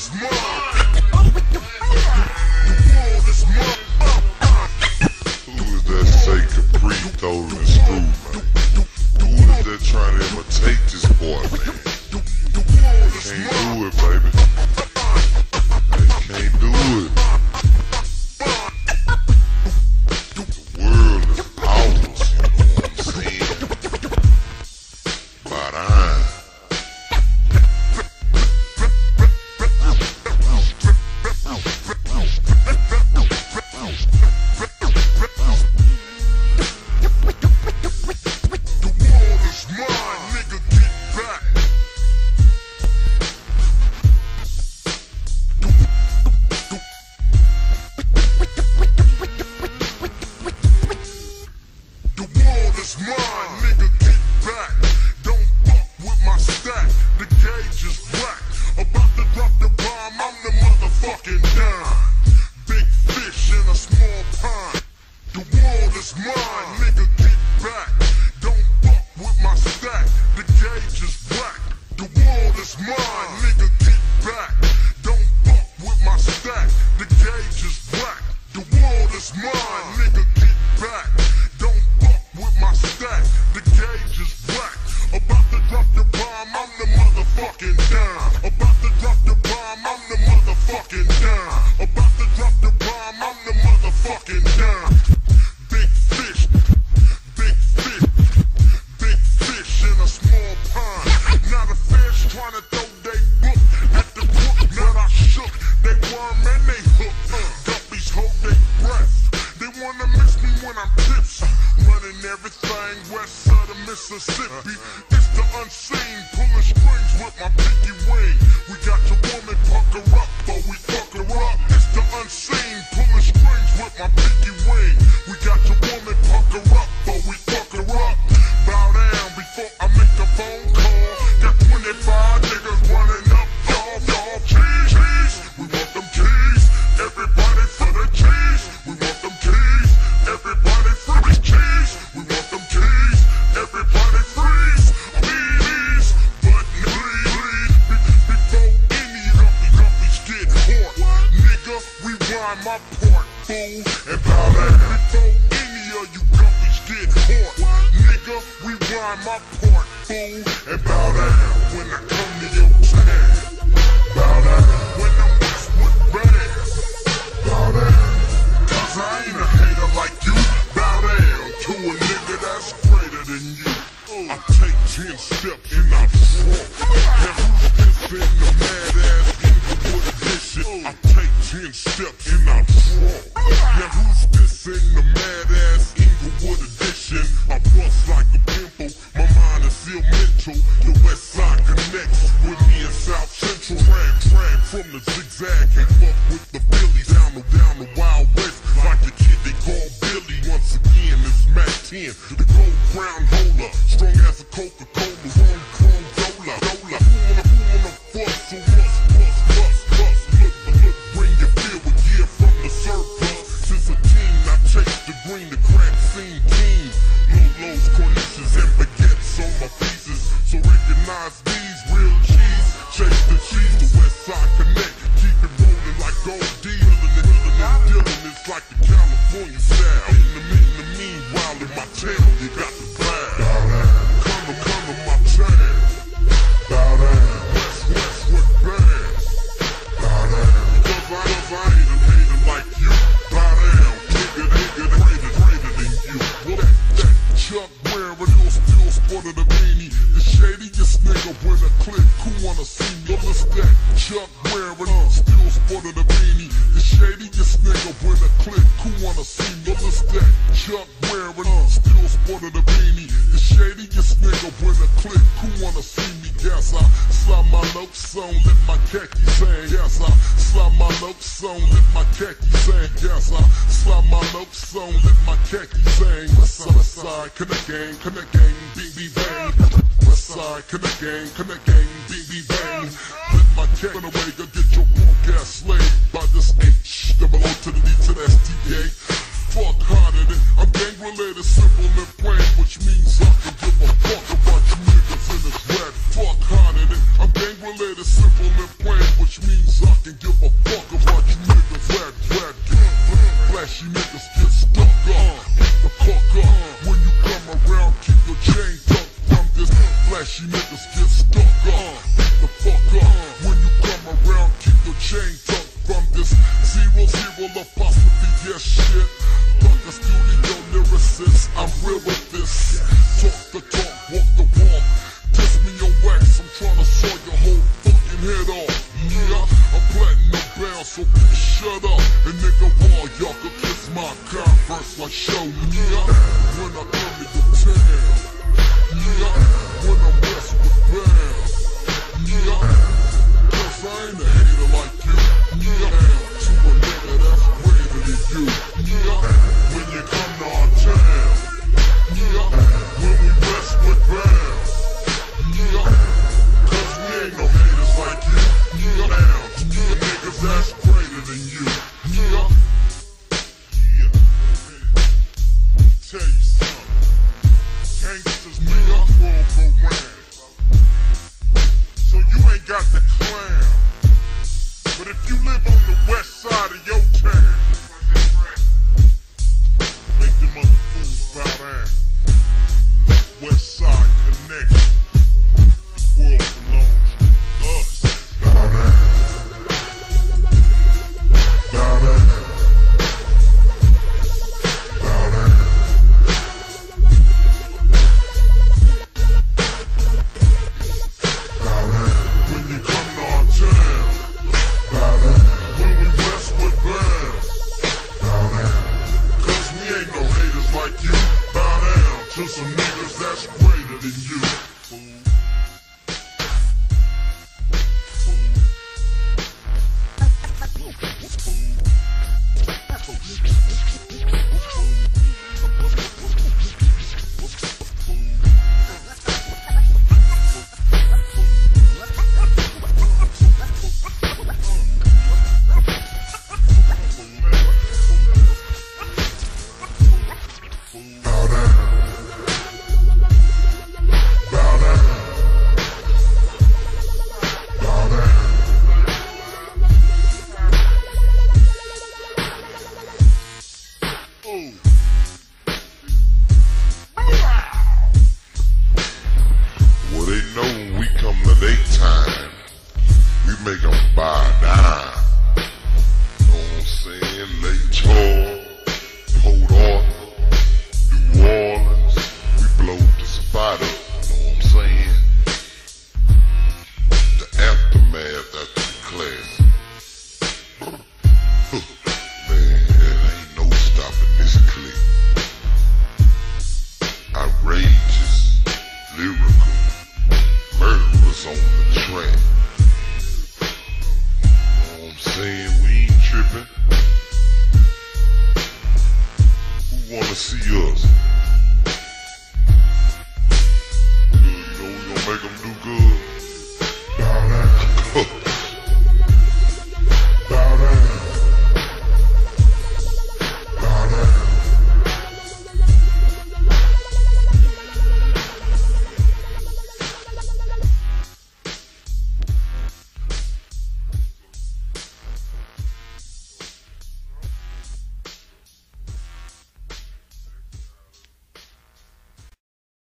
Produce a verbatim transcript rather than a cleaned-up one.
is mine. The world is mine. Who is that say Capri Synsanly Screwed, man? Who is that trying to imitate this boy, man? They can't do it, baby. They can't do it. The world is ours, you know what I'm saying? But I It's mine, nigga, get back. Don't fuck with my stack. The gauge is whack. About to drop the bomb, I'm the motherfucking dime. Big fish in a small pond. The world is mine, nigga, get back. Don't fuck with my stack. The gauge is whack. The world is mine, nigga, get back. Don't fuck with my stack. The gauge is whack. The world is mine, nigga, get back. Don't fuck with my stack, the gauge is whack. About to drop the bomb, I'm the motherfucking dime. About to drop the bomb, I'm the motherfucking dime. About to drop the bomb, I'm the motherfucking dime. Big fish, big fish, big fish in a small pond. Now the fish trying to throw they book at the crook. Now I shook, they worm and they hook. Guppies hold their breath. They wanna miss me when I'm tipsy. Running everything west of the Mississippi. It's the unseen, pulling strings with my pinky ring. We got your woman pucker up, but we fuck her up. It's the unseen, pulling strings with my pinky ring. We got your woman pucker up, but we fuck her up. Bow down before I make a phone call. Got twenty-five niggas running up, y'all, y'all. Cheese, cheese, we want them keys. Everybody for the cheese. We want them keys. Everybody for the cheese. We want them keys. Everybody freeze. Please, but please, before any lumpy lumpies get caught, nigga, rewind my part, fool, and bow down. Before any of you lumpies get caught, nigga, rewind my part, fool, and bow down. When I come to your town, bow down. When I'm west with bad, bow down. Cause I ain't a hater like you. Bow down to a nigga that's greater than you. I take ten steps and I fall. Now who's this in the mad ass Inglewood edition? I take ten steps and I fall. Now who's this in the mad ass Inglewood edition? I bust like a pimple, my mind is still mental. The west side connects with me in South Central. Rag, drag from the zigzag and fuck with the Billy. Down the, down the Wild West, like the kid they call Billy. Once again, it's Mac ten, the gold crown holder. Strong as a Coca-Cola, wrong chrome dollar. Dollar, who wanna, who wanna fuck, so bust, bust, bust, bust. Look, look, bring your bill with gear from the surplus. Since a teen, I chased the green, the crack scene team. Lolos, cornices, and baguettes on my pieces. So recognize these real G's. Chase the cheese, the west side connect. Keep it rolling like gold deal. Dealing is like the California style. In the, in the meanwhile, in my town, you got the vibe. Bow down. Come to, come to my town. Bow down. West, west, with bad. Bow down. Cause I, cause I ain't a hater like you. Bow down. Nigga, nigga, greater, greater than you. Well, that, that Chuck wearing, you'll still sporting a beanie. The shadiest nigga with a clip, who wanna see me? What's that Chuck wearing, still sporting a beanie. The shadiest nigga with a clip, who wanna see me? What's that Chuck wearing, still sporting a beanie. The shadiest nigga with a clip, who wanna see me? Yes, I slide my notes on, let my khakis hang. Yes, I slide my notes on, let my khakis hang. Yes, I slide my notes on, let my khakis hang. West side, west side, connect gang, connect gang, bing, bing, bang. West side, connect gang, connect gang, bing, bing, bang. Let my cat run away, go get your punk ass slayed by this H that belong to the D to the S T A. Fuck harder than I'm gang related, simple and plain, which means I can give a fuck about you niggas in this rap. Fuck harder than I'm gang related, simple and plain, which means I can so shut up and nigga wall, y'all could kiss my converse like show me up when I come to your town. Yeah, when I'm messing with bands. Yeah, cause I ain't a hater like you. Yeah, to a nigga that's greater than you. Yeah, when you come to our town. Yeah, when we mess with bands. Yeah, cause we ain't no haters like you. Yeah, now to the niggas that's greater than you. Yeah, yeah. Tell you something. Gangsters make up world go round. So you ain't got the clown. But if you live on the west side of your town, make them other fools bow down. West side connection. The world belongs to us. Bow down. Bow down. Bow down. Bow down. When you come to our town. Bow down. When we mess with bands. Bow down. Cause we ain't no haters like you. Bow down to some niggas that's greater than you. Fool. Bow down. Bow down. Bow down. Ooh. Well, they know when we come to their time, we make them bow down. Know what I'm saying? Lake Charles, Port Arthur, New Orleans, we blow the spot up. Know what I'm saying? The aftermath after the class.